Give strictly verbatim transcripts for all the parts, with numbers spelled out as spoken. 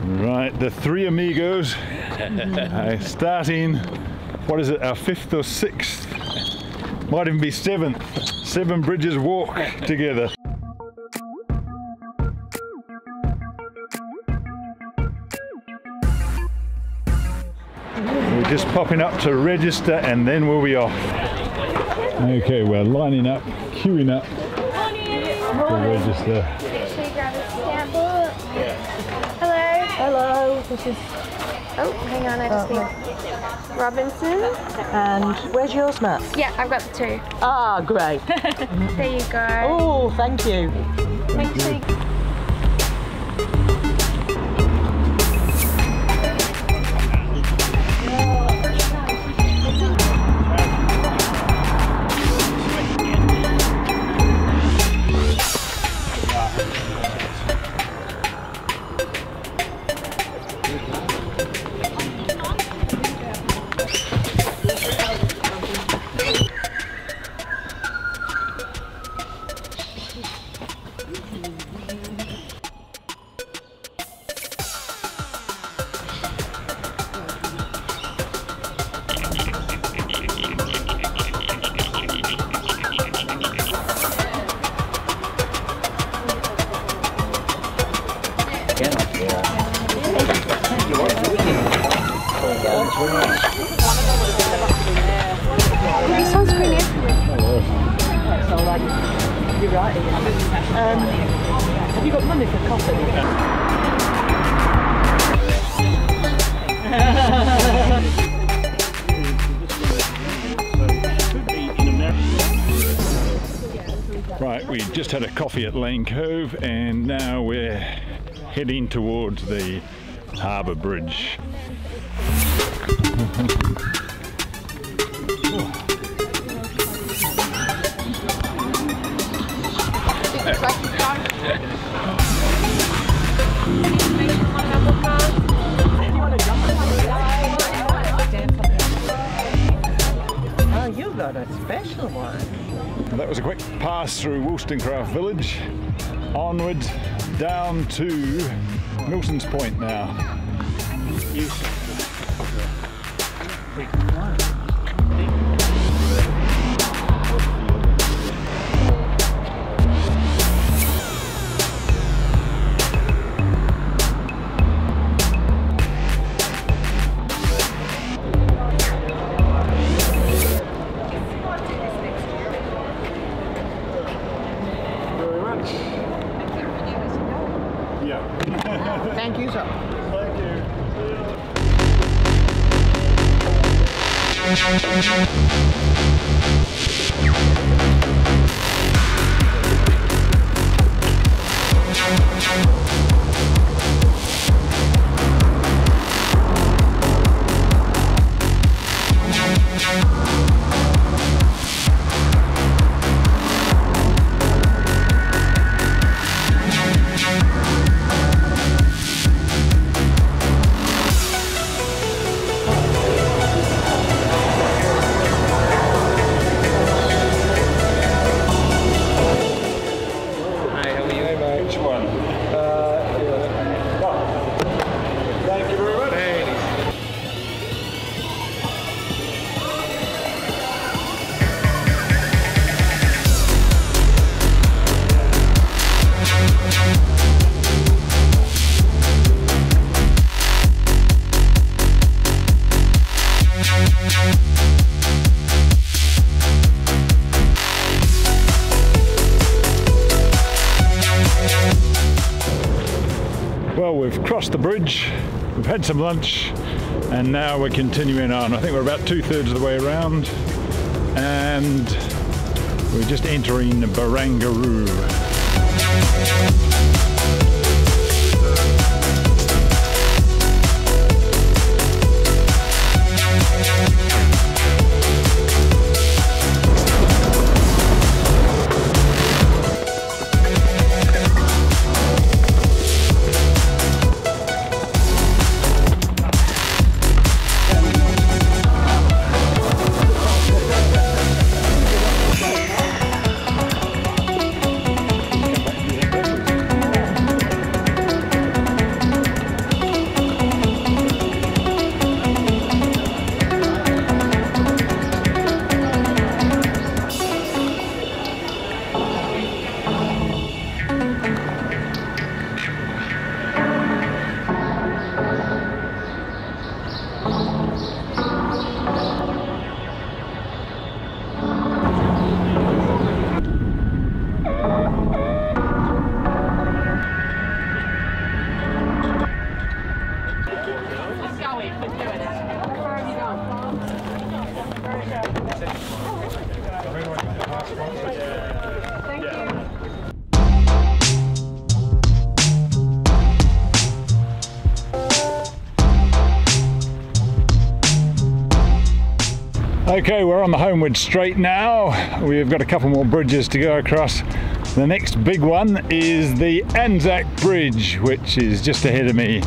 Right, the three amigos uh, starting, what is it, our fifth or sixth? Might even be seventh. Seven Bridges walk together. We're just popping up to register and then we'll be off. Okay, we're lining up, queuing up to register. Make sure you grab a stamp book. Hello. Hello. This is. Oh, hang on. I just need Robinson. And where's yours, Matt? Yeah, I've got the two. Ah, great. There you go. Oh, thank you. Make sure you. You're right. Um, have you got money for coffee? Right, we just had a coffee at Lane Cove and now we're heading towards the Harbour Bridge. Oh, you got a special one. Well, that was a quick pass through Wollstonecraft Village, onwards down to Milson's Point now. Thank you, sir. Thank Well, we've crossed the bridge, we've had some lunch, and now we're continuing on. I think we're about two-thirds of the way around, and we're just entering Barangaroo. Okay, we're on the homeward straight now. We've got a couple more bridges to go across. The next big one is the Anzac Bridge, which is just ahead of me.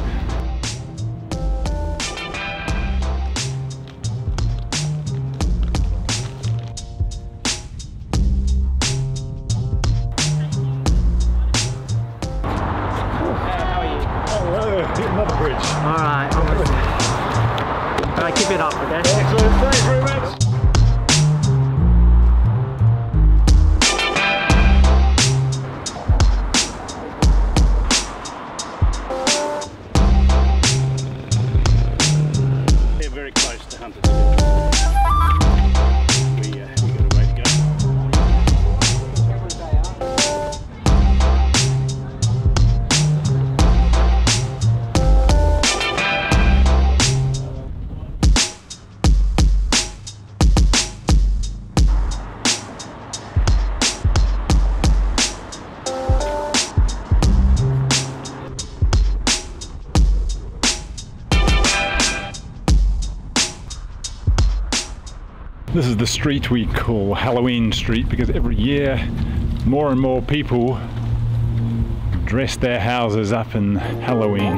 Another bridge. Alright, alright, keep it up, okay? Excellent, thanks very much. They're very close to Hunter's. We, uh, we got a way to go. This is the street we call Halloween Street because every year more and more people dress their houses up in Halloween.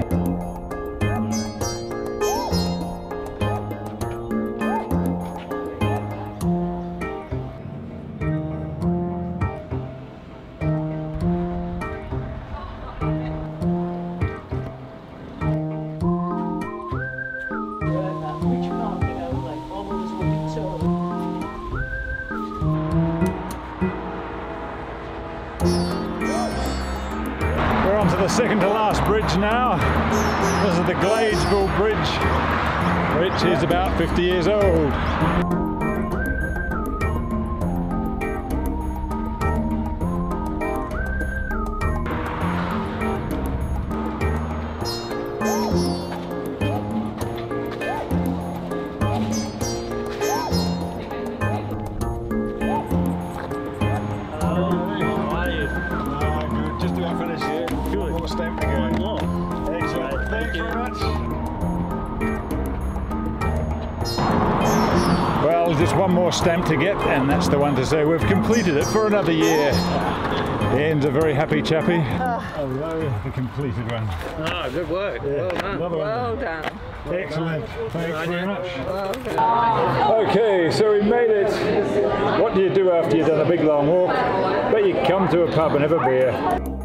We're on to the second to last bridge now. This is the Gladesville Bridge, which is about fifty years old. Stamp to go. Excellent. Thank you very much. Well, just one more stamp to get, and that's the one to say we've completed it for another year. Ian's a very happy chappy. Oh. Hello, the completed one. Oh, good work. Yeah. Well done. Another one. Well done. Excellent. Thanks very much. Well done. Okay, so we made it. What do you do after you've done a big long walk? But you come to a pub and have a beer.